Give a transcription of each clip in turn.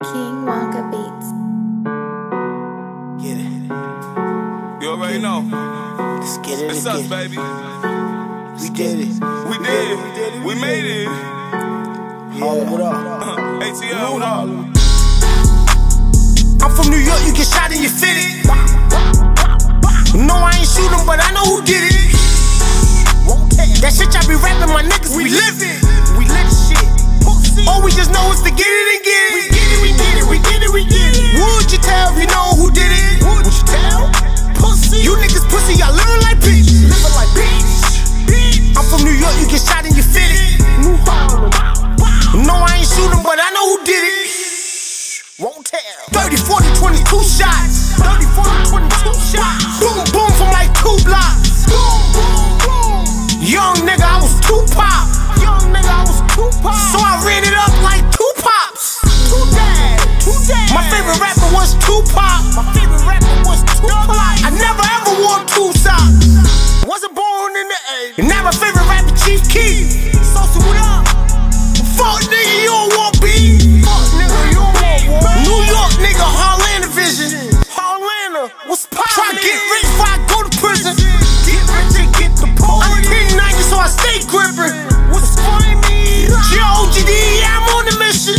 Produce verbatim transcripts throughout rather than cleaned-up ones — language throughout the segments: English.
King Wonka Beats. Get it. You already know. Let's get it It's again. us, baby. We did it. We did. We did it. We made it. Harlem, what up? A T L, what up? I'm from New York, you get shot and you fit it. No, I ain't shoot him, but I know who did it. That shit y'all be rapping, my niggas, we live it. We live shit. All we just know is to get it and get it. We get it, we get it, we get it, we get it. Would you tell if you know who did it? Would you tell? Pussy. You niggas pussy, y'all living like bitch. Living like bitch. I'm from New York, you get shot and you fit it. New Harlem. No, I ain't shoot him, but I know who did it. Won't tell. thirty, forty, twenty-two shots. thirty, forty, twenty-two shots. Boom, boom from like two blocks. Boom, boom, boom. Young nigga, I was Tupac. Young nigga, I was Tupac. So I ran it up like two pops. Two dad, two dad. My favorite rapper was Tupac. My favorite rapper was Tupac. I never ever wore two socks. Wasn't born in the eighties. And now my favorite rapper, Chief Keef. So, so what up? Fuck nigga, you don't want beef. Fuck nigga, you don't want war. New York nigga, Harlem vision. Harlem, what's poppin'? Try to get rich before I go to prison. Get rich and get the poor. I'm King ninety, so I stay grippin'. What's funny me? G O G D, yeah, I'm on the mission.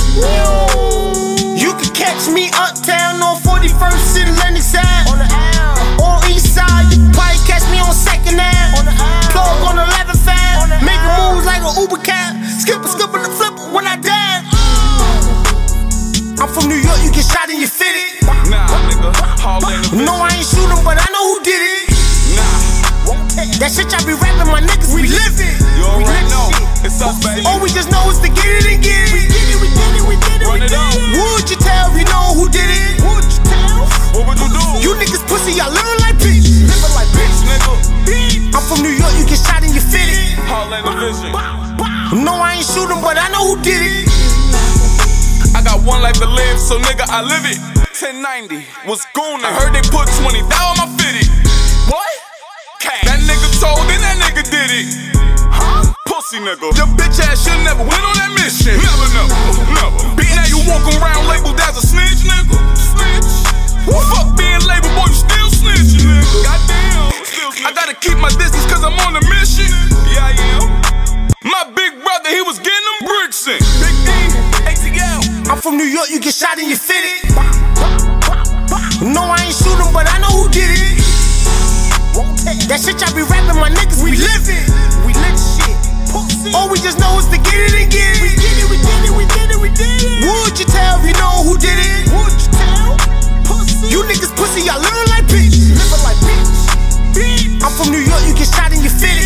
You can catch me uptown on forty-first in Lennox Ave. On the L. On East Side, you can probably catch me on second Ave. On the L. Plug on eleventh Ave. Making moves like an Uber cab. Skipper, skipper, the flipper when I dab. I'm from New York, you get shot and you fit it. Nah, nigga. Harlem. No, I ain't shoot him, but I know who did it. Nah. That shit y'all be rapping, my niggas, we live it. You We already live know. shit. It's us, baby. All we just know is to get it and get it. We get it, we get it, we get it, Run we it get up. it. Would you tell if you know who did it? Would you tell? What would you do? You niggas pussy, y'all living like bitch. Living like bitch, Nigga. I'm from New York, you get shot and you fit it. Harlem vision. No, I ain't shoot him, but I know who did it. I got one life to live, so nigga, I live it. ten ninety was goon. I heard they put twenty thousand on my fitted. What? Cash. That nigga told and that nigga did it. Huh? Pussy nigga. Your bitch ass should never went on that mission. Never, never, never. Bitch, now you walk around labeled as a snitch, nigga. Snitch. Fuck being labeled, boy, you still snitching, nigga. Goddamn. Still snitching. I gotta keep my distance cause I'm on a mission. Yeah, I am. My big brother, he was getting them bricks in. Big D, A T L. I'm from New York, you get shot and you fit it. No, I ain't shoot him, but I know who did it. That shit y'all be rapping, my niggas, we live it. We live shit. All we just know is to get it and get it. We get it, we get it, we get it, we get it. Would you tell if you know who did it? Would you tell? Pussy. You niggas pussy, y'all living like bitch. Living like bitch. I'm from New York, you get shot and you fit it.